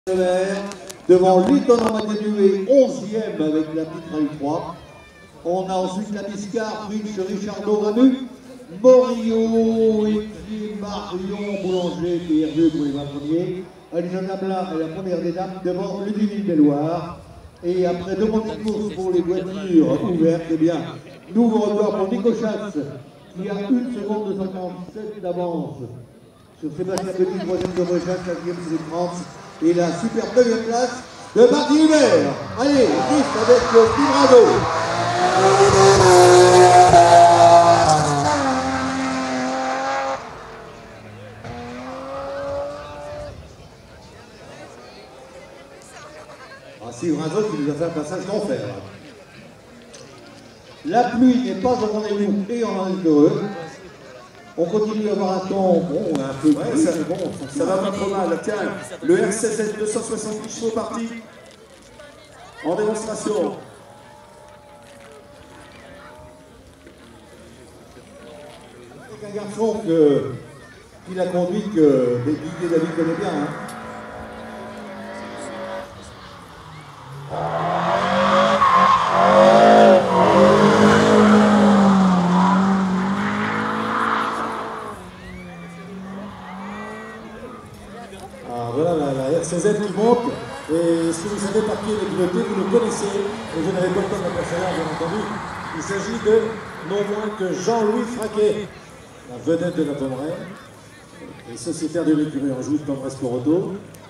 Devant l'étonnant Maguedoué, 11e avec la petite rallye 3. On a ensuite la Biscard, Prince, Richardo, Ranu, Morio et puis Marion Boulanger qui est revenu pour les 20 premiers. Alison Nabla est la première des dames devant Ludivine Belloir. Et après deux mois de course pour les voitures ouvertes, eh bien, nouveau record pour Nico Schatz qui a 1 seconde de 57 d'avance sur Sébastien Petit, 3e de Rechat, 4e sur les 30. Et la super 9e place de Marc Hubert. Allez, 10 avec le petit bravo. Ah, c'est Rinzo qui nous a fait un passage d'enfer. La pluie n'est pas au rendez-vous et on en est heureux. On continue à avoir un temps, bon, on a un peu de pluie, ça, bon, ça va pas trop mal. Tiens, le R16 270 chevaux parti en démonstration. C'est un garçon qui l'a conduit que Didier David connaît bien. Hein. Ah, voilà la R16 qui monte. Et si vous savez par qui elle est pilotée, vous le connaissez. Et je n'avais pas le temps de l'apercevoir, bien entendu. Il s'agit de non moins que Jean-Louis Fraquet, la vedette de la Pommeraye, et sociétaire de l'écurie en joue de Tendresse Sport Auto.